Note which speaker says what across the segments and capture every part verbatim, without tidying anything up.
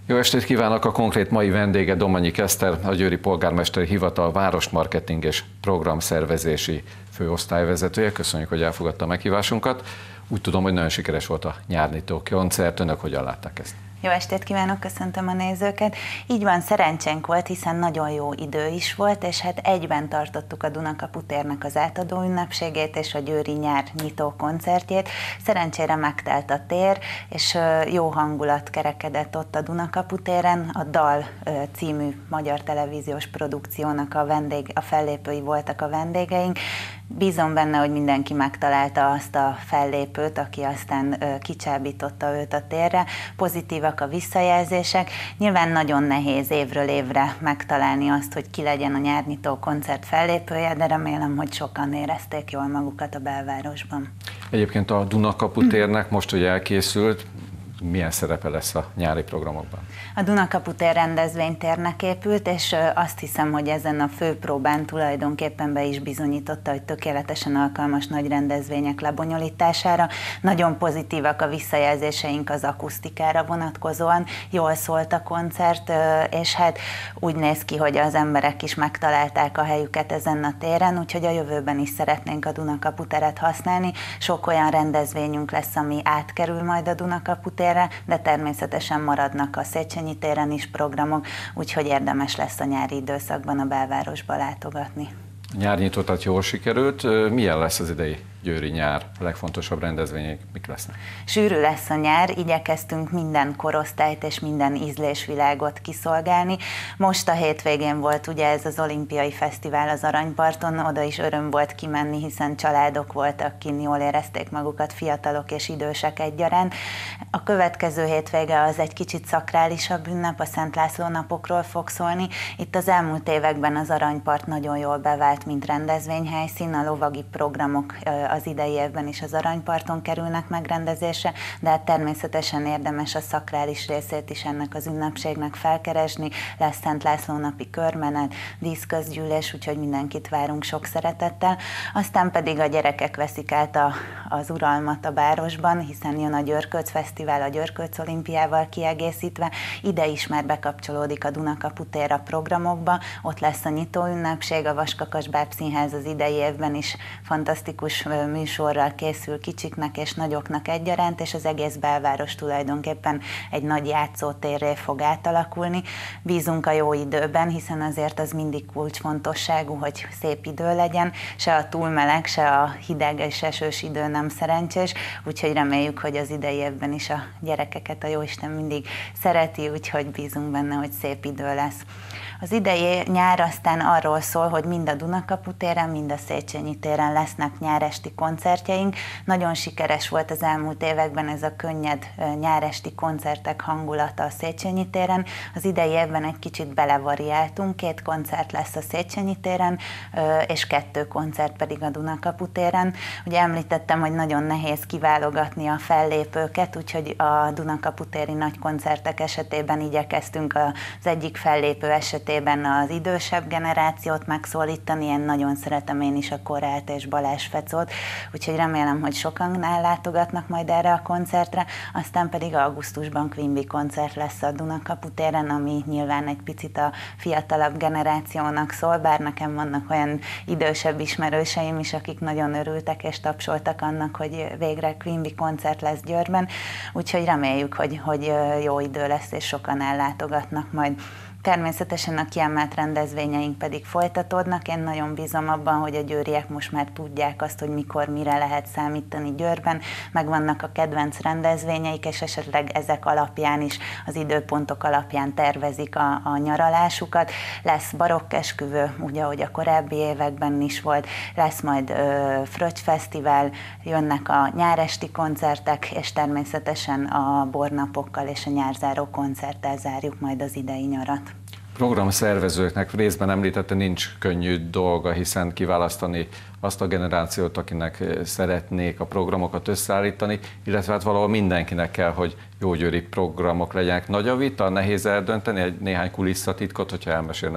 Speaker 1: Jó estét kívánok! A konkrét mai vendége Domonyi Eszter, a Győri Polgármesteri Hivatal városmarketing és programszervezési főosztályvezetője. Köszönjük, hogy elfogadta a meghívásunkat. Úgy tudom, hogy nagyon sikeres volt a nyárnyitó koncert. Önök hogyan látták ezt?
Speaker 2: Jó estét kívánok, köszöntöm a nézőket. Így van, szerencsénk volt, hiszen nagyon jó idő is volt, és hát egyben tartottuk a Dunakapu térnek az átadó ünnepségét és a győri nyár nyitó koncertjét. Szerencsére megtelt a tér, és jó hangulat kerekedett ott a Dunakapu téren. A Dal című magyar televíziós produkciónak a, vendég, a fellépői voltak a vendégeink. Bízom benne, hogy mindenki megtalálta azt a fellépőt, aki aztán kicsábította őt a térre. Pozitívak a visszajelzések. Nyilván nagyon nehéz évről évre megtalálni azt, hogy ki legyen a nyárnyitó koncert fellépője, de remélem, hogy sokan érezték jól magukat a belvárosban.
Speaker 1: Egyébként a Dunakapu térnek most, hogy elkészült, milyen szerepe lesz a nyári programokban?
Speaker 2: A Dunakapu tér rendezvénytérnek épült, és azt hiszem, hogy ezen a főpróbán tulajdonképpen be is bizonyította, hogy tökéletesen alkalmas nagy rendezvények lebonyolítására. Nagyon pozitívak a visszajelzéseink az akusztikára vonatkozóan, jól szólt a koncert, és hát úgy néz ki, hogy az emberek is megtalálták a helyüket ezen a téren, úgyhogy a jövőben is szeretnénk a Dunakapu teret használni. Sok olyan rendezvényünk lesz, ami átkerül majd a Dunakapu térre, de természetesen maradnak a Széchenyi téren is programok, úgyhogy érdemes lesz a nyári időszakban a belvárosba látogatni.
Speaker 1: A nyárnyitó tehát jól sikerült. Milyen lesz az idei győri nyár? A legfontosabb rendezvények mik lesznek?
Speaker 2: Sűrű lesz a nyár, igyekeztünk minden korosztályt és minden ízlésvilágot kiszolgálni. Most a hétvégén volt ugye ez az olimpiai fesztivál az Aranyparton, oda is öröm volt kimenni, hiszen családok voltak kint, jól érezték magukat, fiatalok és idősek egyaránt. A következő hétvége az egy kicsit szakrálisabb ünnep, a Szent László napokról fog szólni. Itt az elmúlt években az Aranypart nagyon jól bevált, mint rendezvényhelyszín, a lovagi programok az idei évben is az Aranyparton kerülnek megrendezésre, de hát természetesen érdemes a szakrális részét is ennek az ünnepségnek felkeresni. Lesz Szent László napi körmenet, díszközgyűlés, úgyhogy mindenkit várunk sok szeretettel. Aztán pedig a gyerekek veszik át a, az uralmat a városban, hiszen jön a Györkőc Fesztivál a Györkőc olimpiával kiegészítve. Ide is már bekapcsolódik a Dunakapu tér a programokba, ott lesz a nyitó ünnepség, a Vaskakas Bábszínház az idei évben is fantasztikus műsorral készül kicsiknek és nagyoknak egyaránt, és az egész belváros tulajdonképpen egy nagy játszótérré fog átalakulni. Bízunk a jó időben, hiszen azért az mindig kulcsfontosságú, hogy szép idő legyen, se a túl meleg, se a hideg és esős idő nem szerencsés, úgyhogy reméljük, hogy az idei évben is a gyerekeket a Jóisten mindig szereti, úgyhogy bízunk benne, hogy szép idő lesz. Az idei nyár aztán arról szól, hogy mind a Dunakapu téren, mind a Széchenyi téren lesznek nyáresti koncertjeink. Nagyon sikeres volt az elmúlt években ez a könnyed nyáresti koncertek hangulata a Széchenyi téren. Az idei évben egy kicsit belevariáltunk, két koncert lesz a Széchenyi téren, és kettő koncert pedig a Dunakapu téren. Ugye említettem, hogy nagyon nehéz kiválogatni a fellépőket, úgyhogy a Dunakapu téri nagy koncertek esetében igyekeztünk az egyik fellépő esetében az idősebb generációt megszólítani, én nagyon szeretem én is a Korát és Balázs Fecót, úgyhogy remélem, hogy sokan ellátogatnak majd erre a koncertre, aztán pedig augusztusban Quimby koncert lesz a Dunakapu téren, ami nyilván egy picit a fiatalabb generációnak szól, bár nekem vannak olyan idősebb ismerőseim is, akik nagyon örültek és tapsoltak annak, hogy végre Quimby koncert lesz Győrben, úgyhogy reméljük, hogy, hogy jó idő lesz és sokan ellátogatnak majd. Természetesen a kiemelt rendezvényeink pedig folytatódnak. Én nagyon bízom abban, hogy a győriek most már tudják azt, hogy mikor, mire lehet számítani Győrben. Megvannak a kedvenc rendezvényeik, és esetleg ezek alapján is, az időpontok alapján tervezik a, a nyaralásukat. Lesz barokkesküvő, ugye, ahogy a korábbi években is volt. Lesz majd ö, Fröccs-fesztivál, jönnek a nyáresti koncertek, és természetesen a bornapokkal és a nyárzáró koncerttel zárjuk majd az idei nyarat.
Speaker 1: Programszervezőknek részben említette, nincs könnyű dolga, hiszen kiválasztani azt a generációt, akinek szeretnék a programokat összeállítani, illetve hát valahol mindenkinek kell, hogy jó győri programok legyenek. Nagy a vita, nehéz eldönteni egy néhány kulisszatitkot, hogyha elmesélne, hogy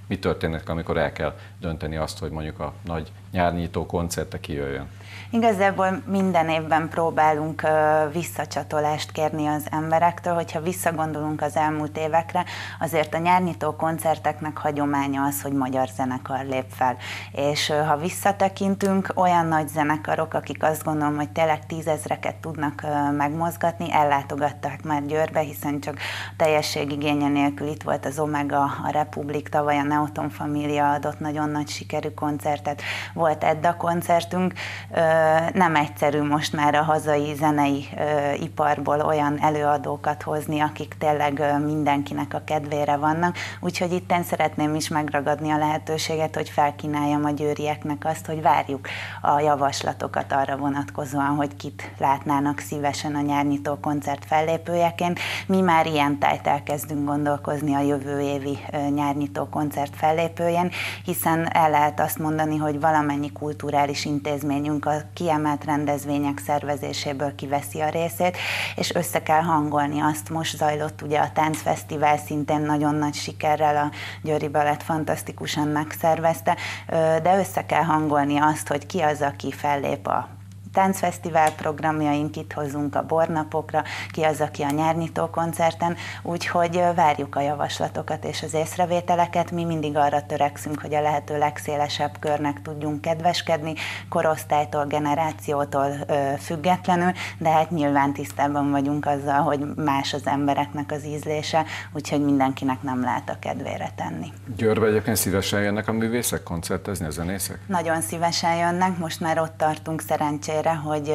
Speaker 1: mi történik, amikor el kell dönteni azt, hogy mondjuk a nagy nyárnyitó koncerte kijöjjön?
Speaker 2: Igazából minden évben próbálunk uh, visszacsatolást kérni az emberektől, hogyha visszagondolunk az elmúlt évekre, azért a nyárnyitó koncerteknek hagyománya az, hogy magyar zenekar lép fel. És uh, ha visszatekintünk, olyan nagy zenekarok, akik azt gondolom, hogy tényleg tízezreket tudnak uh, megmozgatni, ellátogatták már Győrbe, hiszen csak teljesség igénye nélkül itt volt az Omega, a Republik, tavaly a Neoton Família adott nagyon nagy sikerű koncertet, volt Edda koncertünk. Nem egyszerű most már a hazai zenei iparból olyan előadókat hozni, akik tényleg mindenkinek a kedvére vannak, úgyhogy itt én szeretném is megragadni a lehetőséget, hogy felkínáljam a győrieknek azt, hogy várjuk a javaslatokat arra vonatkozóan, hogy kit látnának szívesen a nyárnyitó koncert fellépőjeként. Mi már ilyen tájt elkezdünk gondolkozni a jövő évi nyárnyitó koncert fellépőjén, hiszen el lehet azt mondani, hogy valamennyi kulturális intézményünk a kiemelt rendezvények szervezéséből kiveszi a részét, és össze kell hangolni azt. Most zajlott ugye a táncfesztivál, szintén nagyon nagy sikerrel, a Győri Balett fantasztikusan megszervezte, de össze kell hangolni azt, hogy ki az, aki fellép a táncfesztivál programjaink, itt hozunk a bornapokra, ki az, aki a nyárnyitó koncerten, úgyhogy várjuk a javaslatokat és az észrevételeket. Mi mindig arra törekszünk, hogy a lehető legszélesebb körnek tudjunk kedveskedni, korosztálytól, generációtól ö, függetlenül, de hát nyilván tisztában vagyunk azzal, hogy más az embereknek az ízlése, úgyhogy mindenkinek nem lehet a kedvére tenni.
Speaker 1: Győrbe egyébként szívesen jönnek a művészek koncertezni, a zenészek?
Speaker 2: Nagyon szívesen jönnek, most már ott tartunk szerencsére, hogy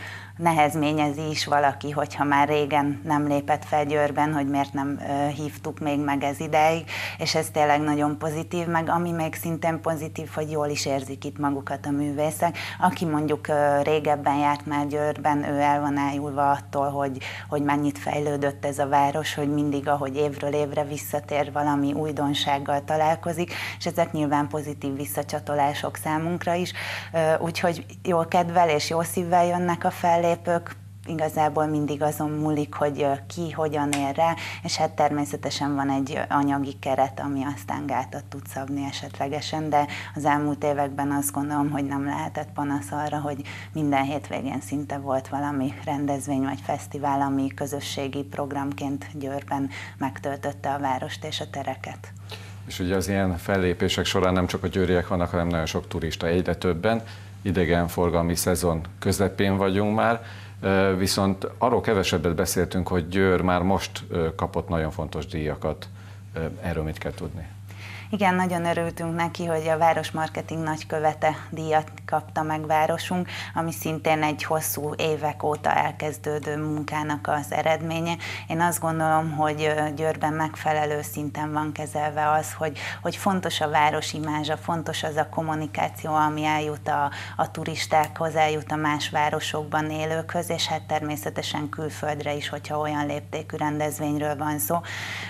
Speaker 2: nehezményezi is valaki, hogyha már régen nem lépett fel Győrben, hogy miért nem hívtuk még meg ez ideig, és ez tényleg nagyon pozitív, meg ami még szintén pozitív, hogy jól is érzik itt magukat a művészek. Aki mondjuk régebben járt már Győrben, ő el van ájulva attól, hogy, hogy mennyit fejlődött ez a város, hogy mindig, ahogy évről évre visszatér, valami újdonsággal találkozik, és ezek nyilván pozitív visszacsatolások számunkra is, úgyhogy jól kedvel és jó szívvel jönnek a fellépők. Igazából mindig azon múlik, hogy ki hogyan ér rá, és hát természetesen van egy anyagi keret, ami aztán gátat tud szabni esetlegesen, de az elmúlt években azt gondolom, hogy nem lehetett panasz arra, hogy minden hétvégén szinte volt valami rendezvény vagy fesztivál, ami közösségi programként Győrben megtöltötte a várost és a tereket.
Speaker 1: És ugye az ilyen fellépések során nem csak a győriek vannak, hanem nagyon sok turista, egyre többen. Idegenforgalmi szezon közepén vagyunk már, viszont arról kevesebbet beszéltünk, hogy Győr már most kapott nagyon fontos díjakat. Erről mit kell tudni?
Speaker 2: Igen, nagyon örültünk neki, hogy a Városmarketing nagykövete díjat kapta meg városunk, ami szintén egy hosszú évek óta elkezdődő munkának az eredménye. Én azt gondolom, hogy Győrben megfelelő szinten van kezelve az, hogy, hogy fontos a város imázsa, fontos az a kommunikáció, ami eljut a, a turistákhoz, eljut a más városokban élőkhöz, és hát természetesen külföldre is, hogyha olyan léptékű rendezvényről van szó.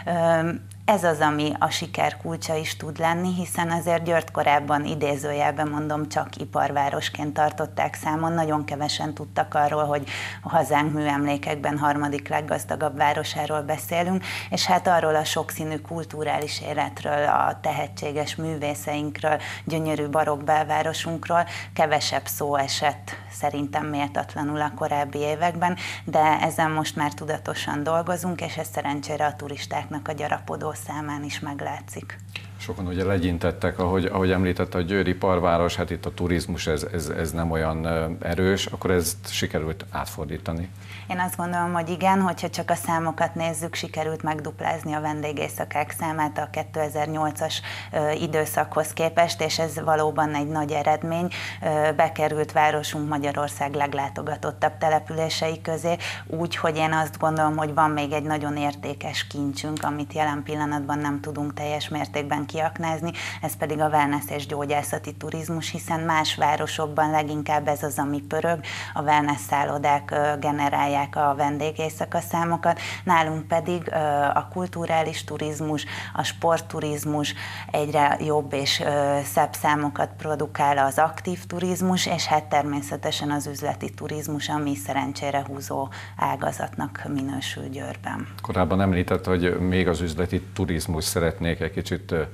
Speaker 2: Ez az, ami a siker kulcsa is tud lenni, hiszen azért Győrt korábban idézőjelben mondom, csak iparvárosként tartották számon, nagyon kevesen tudtak arról, hogy a hazánk műemlékekben harmadik leggazdagabb városáról beszélünk, és hát arról a sokszínű kulturális életről, a tehetséges művészeinkről, gyönyörű barokk belvárosunkról kevesebb szó esett szerintem méltatlanul a korábbi években, de ezen most már tudatosan dolgozunk, és ez szerencsére a turistáknak a gyarapodó számán is meglátszik.
Speaker 1: Sokan ugye legyintettek, ahogy, ahogy említette, a győri iparváros, hát itt a turizmus ez, ez, ez nem olyan erős, akkor ezt sikerült átfordítani.
Speaker 2: Én azt gondolom, hogy igen, hogyha csak a számokat nézzük, sikerült megduplázni a vendégészakák számát a kétezer-nyolcas időszakhoz képest, és ez valóban egy nagy eredmény. Bekerült városunk Magyarország leglátogatottabb települései közé, úgyhogy én azt gondolom, hogy van még egy nagyon értékes kincsünk, amit jelen pillanatban nem tudunk teljes mértékben kiaknázni, ez pedig a wellness és gyógyászati turizmus, hiszen más városokban leginkább ez az, ami pörög, a wellness szállodák generálják a vendégészaka számokat, nálunk pedig a kulturális turizmus, a sportturizmus egyre jobb és szebb számokat produkál, az aktív turizmus, és hát természetesen az üzleti turizmus, ami szerencsére húzó ágazatnak minősül Győrben.
Speaker 1: Korábban említett, hogy még az üzleti turizmus szeretnék egy kicsit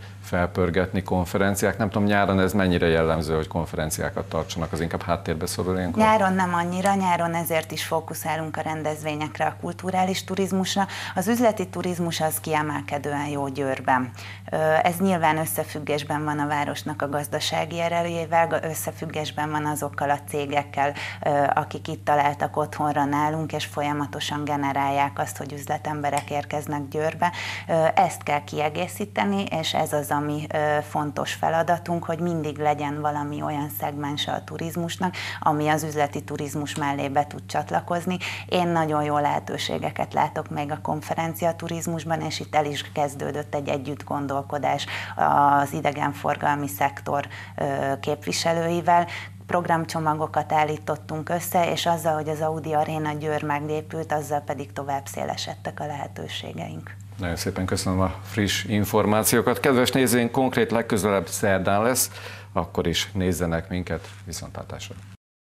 Speaker 1: felpörgetni, konferenciák. Nem tudom, nyáron ez mennyire jellemző, hogy konferenciákat tartsanak, az inkább háttérbe szorul ilyenkor?
Speaker 2: Nyáron nem annyira, nyáron ezért is fókuszálunk a rendezvényekre, a kulturális turizmusra. Az üzleti turizmus az kiemelkedően jó Győrben. Ez nyilván összefüggésben van a városnak a gazdasági erejével, összefüggésben van azokkal a cégekkel, akik itt találtak otthonra nálunk, és folyamatosan generálják azt, hogy üzletemberek érkeznek Győrbe. Ezt kell kiegészíteni, és ez az, ami fontos feladatunk, hogy mindig legyen valami olyan szegmense a turizmusnak, ami az üzleti turizmus mellé be tud csatlakozni. Én nagyon jó lehetőségeket látok még a konferencia turizmusban, és itt el is kezdődött egy együttgondolkodás az idegenforgalmi szektor képviselőivel. Programcsomagokat állítottunk össze, és azzal, hogy az Audi Arena Győr megépült, azzal pedig tovább szélesedtek a lehetőségeink.
Speaker 1: Nagyon szépen köszönöm a friss információkat. Kedves nézőink, konkrét legközelebb szerdán lesz, akkor is nézzenek minket, viszontlátásra!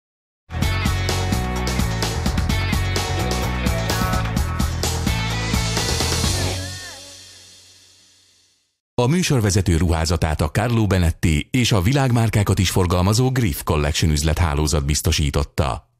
Speaker 3: A műsorvezető ruházatát a Carlo Benetti és a világmárkákat is forgalmazó Griff Collection üzlethálózat biztosította.